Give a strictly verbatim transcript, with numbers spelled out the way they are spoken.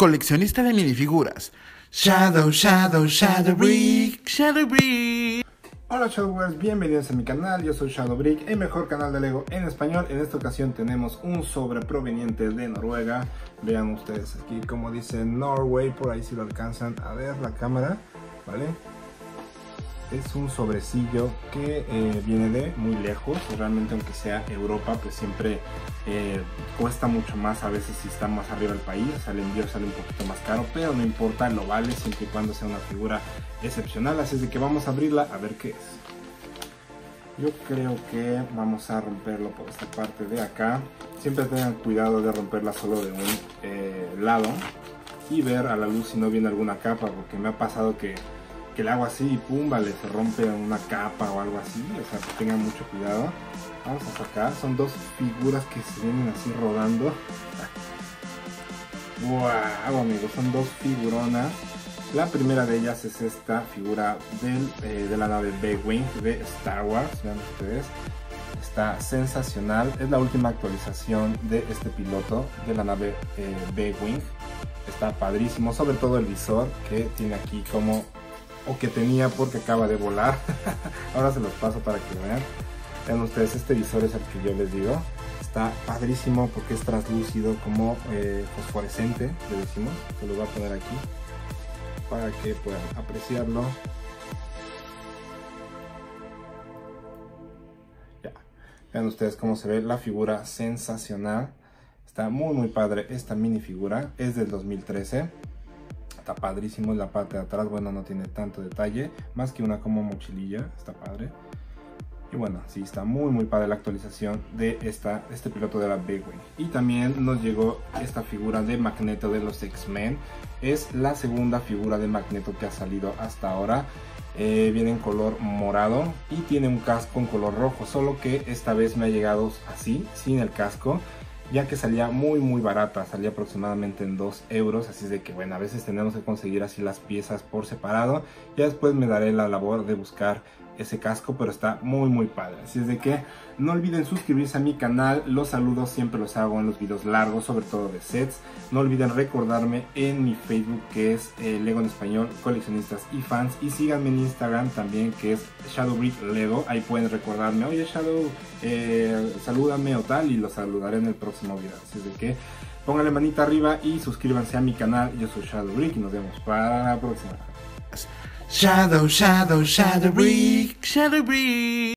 coleccionista de minifiguras. Shadow, Shadow, Shadowbrick, Shadowbrick. Hola Shadowverse, bienvenidos a mi canal, yo soy Shadowbrick, el mejor canal de Lego en español. En esta ocasión tenemos un sobre proveniente de Noruega. Vean ustedes aquí como dice Norway, por ahí si lo alcanzan a ver la cámara, ¿vale? Es un sobrecillo que eh, viene de muy lejos, realmente aunque sea Europa, pues siempre eh, cuesta mucho más a veces si está más arriba del país, el envío sale un poquito más caro, pero no importa, lo vale siempre y cuando sea una figura excepcional, así es de que vamos a abrirla a ver qué es. Yo creo que vamos a romperlo por esta parte de acá, siempre tengan cuidado de romperla solo de un eh, lado y ver a la luz si no viene alguna capa, porque me ha pasado que que el agua así y pum, vale, se rompe una capa o algo así, o sea, que tengan mucho cuidado. Vamos a sacar, son dos figuras que se vienen así rodando. Wow, amigos, son dos figuronas. La primera de ellas es esta figura del, eh, de la nave B-Wing de Star Wars, vean ustedes. Está sensacional, es la última actualización de este piloto de la nave eh, B-Wing. Está padrísimo, sobre todo el visor que tiene aquí como... o que tenía porque acaba de volar. Ahora se los paso para que vean. Vean ustedes, este visor es el que yo les digo. Está padrísimo porque es translúcido, como eh, fosforescente, le decimos. Se los voy a poner aquí para que puedan apreciarlo. Ya. Vean ustedes cómo se ve la figura sensacional. Está muy muy padre esta minifigura. Es del dos mil trece. Está padrísimo, en la parte de atrás, bueno, no tiene tanto detalle, más que una como mochililla, está padre. Y bueno, sí, está muy muy padre la actualización de esta, este piloto de la B-Wing. Y también nos llegó esta figura de Magneto de los X-Men. Es la segunda figura de Magneto que ha salido hasta ahora. Eh, viene en color morado y tiene un casco en color rojo, solo que esta vez me ha llegado así, sin el casco, ya que salía muy muy barata, salía aproximadamente en dos euros, así es de que bueno, a veces tenemos que conseguir así las piezas por separado. Ya después me daré la labor de buscar ese casco, pero está muy muy padre, así es de que no olviden suscribirse a mi canal. Los saludos siempre los hago en los videos largos, sobre todo de sets. No olviden recordarme en mi Facebook, que es eh, Lego en Español, coleccionistas y fans, y síganme en Instagram también, que es Shadowbrick Lego. Ahí pueden recordarme, oye Shadow, eh, salúdame o tal, y los saludaré en el próximo video, así es de que pónganle manita arriba y suscríbanse a mi canal. Yo soy Shadowbrick y nos vemos para la próxima. Shadow, Shadow, Shadowbrick, Shadowbrick.